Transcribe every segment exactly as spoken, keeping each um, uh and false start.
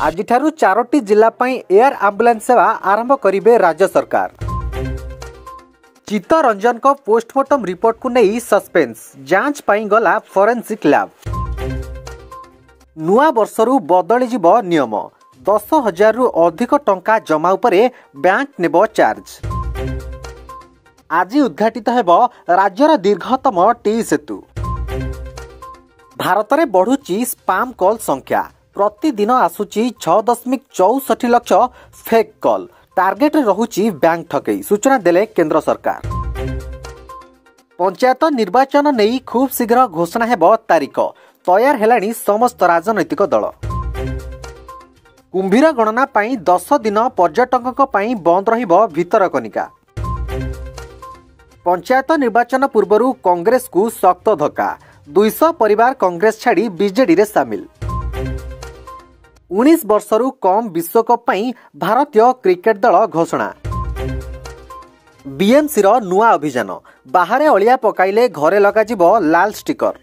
आज चारोटी जिला air ambulance सेवा आरंभ करिबे राज्य सरकार। चित्तरंजन को पोस्टमार्टम रिपोर्ट को नहीं सस्पेंस, जांच पाई गला फोरेंसिक लैब। नुआ वर्षरु बदली जीव नियम, दस हजार रु अधिक टंका जमा उपरे बैंक नेब चार्ज। आज उद्घाटित हेब राज्यर दीर्घतम टी सेतु। भारत में बढ़ुची स्पाम कॉल संख्या, प्रतिदिन आसुची छह दशमिक चौसठ लक्ष फेक कॉल। टार्गेट रहुची बैंक ठकई, सूचना देले केंद्र सरकार। पंचायत निर्वाचन नहीं खूब शीघ्र घोषणा हेब तारीख, तैयार हेलानी समस्त राजनैतिक दल। कुंभीर गणना पाई दस दिन पर्यटकों पाई बंद रहिब भितरकनिका। पंचायत निर्वाचन पूर्वरु कांग्रेस को शक्त धक्का, दुई सौ परिवार कांग्रेस छाड़ी बीजेडी रे सामिल। उन्नीस वर्षरु कम विश्वकप पाई भारतीय क्रिकेट दल घोषणा। बीएमसी रो नुआ अभियान, बाहरे अलिया पकाइले घरे लगाजिब लाल स्टिकर।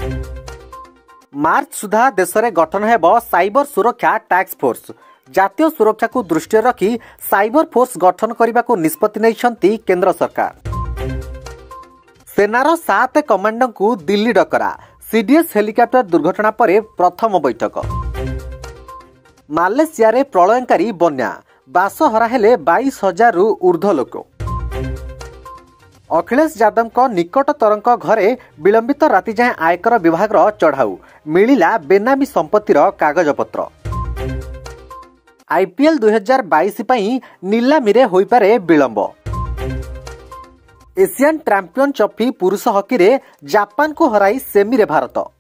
मार्च सुधा देश में गठन हेब साइबर सुरक्षा टास्क फोर्स। जातीय सुरक्षा को दृष्टि रखी साइबर फोर्स गठन करने को निष्पत्ति नहीं केंद्र सरकार। सेनार सात कमांडर को दिल्ली डकरा, सीडीएस हेलिकॉप्टर दुर्घटना पर प्रथम बैठक। मालेशिया रे प्रलयकारी बन्या, बास हरा हेले बाईस हजार रु ऊर्ध्व लोक। अखिलेश यादव को निकटतर घरे विलंबित राति जाए आयकर विभाग चढ़ाऊ, मिलिला बेनामी संपत्तिर कागजपत्र। आईपीएल दुई हजार बाईस नीलामी रे होई पारे विलंब। एशियन चैंपियन ट्रॉफी पुरुष हॉकी रे जापान को हराई सेमी रे भारत।